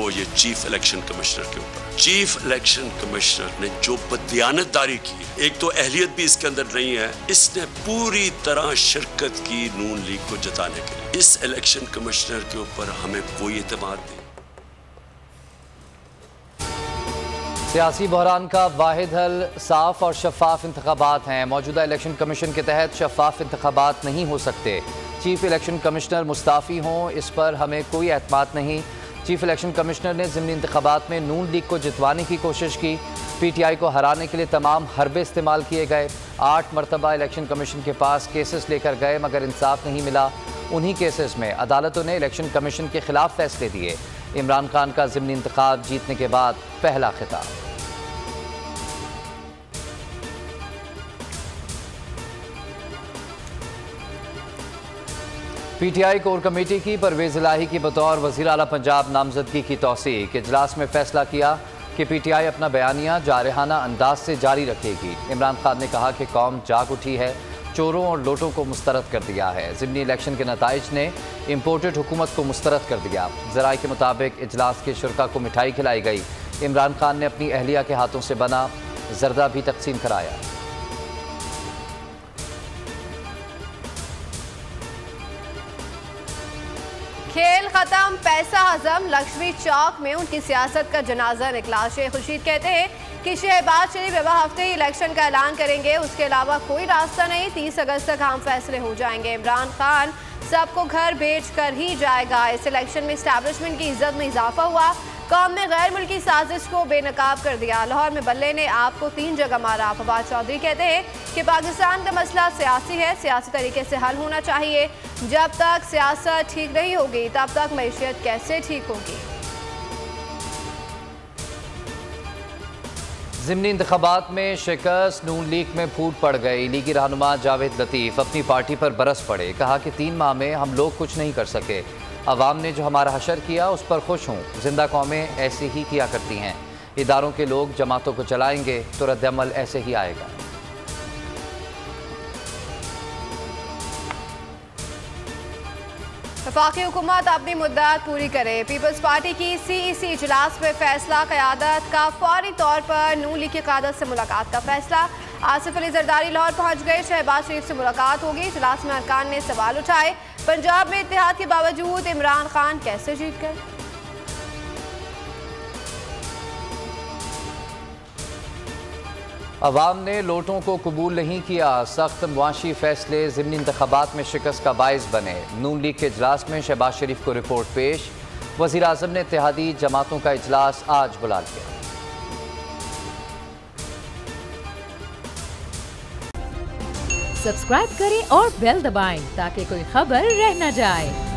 वो ये chief election commissioner के ऊपर। चीफ इलेक्शन कमिश्नर ने जो बददियानतदारी की, एक तो अहलियत भी इसके अंदर नहीं है, इसने पूरी तरह शिरकत की नून लीग को जताने के लिए। इस इलेक्शन कमिश्नर के ऊपर हमें कोई एतमाद नहीं। सियासी बहरान का वाहिद हल साफ और शफाफ इंतखाबात हैं। मौजूदा इलेक्शन कमीशन के तहत शफाफ इंतखाबात नहीं हो सकते। चीफ इलेक्शन कमिश्नर मुस्ताफ़ी हों, इस पर हमें कोई एतमाद नहीं। चीफ इलेक्शन कमिश्नर ने ज़िमनी इंतखाबात में नून लीग को जितवाने की कोशिश की। PTI को हराने के लिए तमाम हरबे इस्तेमाल किए गए। 8 मरतबा इलेक्शन कमीशन के पास केसेस लेकर गए मगर इंसाफ नहीं मिला। उन्हीं केसेस में अदालतों ने इलेक्शन कमीशन के खिलाफ फैसले दिए। इमरान खान का ज़िमनी इंतखाब जीतने के बाद पहला खिताब। PTI कोर कमेटी की परवेज़ इलाही की बतौर वज़ीर आला पंजाब नामजदगी की तौसीक। इजलास में फैसला किया कि PTI अपना बयानिया जारहाना अंदाज से जारी रखेगी। इमरान खान ने कहा कि कौम जाग उठी है, चोरों और लोटों को मुस्तरद कर दिया है। ज़िमनी इलेक्शन के नताइज ने इम्पोर्टेड हुकूमत को मुस्तरद कर दिया। ज़राए के मुताबिक इजलास के शुरका को मिठाई खिलाई गई। इमरान खान ने अपनी अहलिया के हाथों से बना जर्दा भी तकसीम कराया। खेल खत्म, पैसा हजम। लक्ष्मी चौक में उनकी सियासत का जनाजा निकला। शेख खुर्शीद कहते हैं कि शहबाज शरीफ अब हफ्ते ही इलेक्शन का ऐलान करेंगे, उसके अलावा कोई रास्ता नहीं। 30 अगस्त तक हम फैसले हो जाएंगे। इमरान खान सबको घर भेज कर ही जाएगा। इस इलेक्शन में इस्टेब्लिशमेंट की इज्जत में इजाफा हुआ। कौम ने गैर मुल्की साजिश को बेनकाब कर दिया। लाहौर में बल्ले ने आपको 3 जगह मारा। फवाद चौधरी कहते हैं कि पाकिस्तान का मसला सियासी है, सियासी तरीके से हल होना चाहिए। जब तक सियासत ठीक नहीं होगी तब तक मईशत कैसे ठीक होगी। ज़िमनी इंतखाबात में शिकस्त, नून लीग में फूट पड़ गई। लीगी रहनुमा जावेद लतीफ़ अपनी पार्टी पर बरस पड़े। कहा कि 3 माह में हम लोग कुछ नहीं कर सके। अवाम ने जो हमारा हशर किया उस पर खुश हूँ। जिंदा कौमें ऐसे ही किया करती हैं। इदारों के लोग जमातों को चलाएंगे तो रद्द-ए-अमल ऐसे ही आएगा। वफाकी हुकूमत अपनी मुद्दात पूरी करे। पीपल्स पार्टी की CEC इजलास में फैसला। क़यादत का फौरी तौर पर नून लीग की क़यादत से मुलाकात का फैसला। आसिफ अली जरदारी लाहौर पहुंच गए। शहबाज शरीफ से मुलाकात होगी। इजलास में अरकान ने सवाल उठाए, पंजाब में इत्तेहाद के बावजूद इमरान खान कैसे जीत गए। अवाम ने लोटों को कबूल नहीं किया। सख्त मुआशी फैसले ज़िमनी इंतखाबात में शिकस्त का बाइस बने। नून लीग के इजलास में शहबाज शरीफ को रिपोर्ट पेश। वज़ीर आज़म ने इत्तेहादी जमातों का इजलास आज बुला लिया। सब्सक्राइब करें और बेल दबाएं ताकि कोई खबर रह न जाए।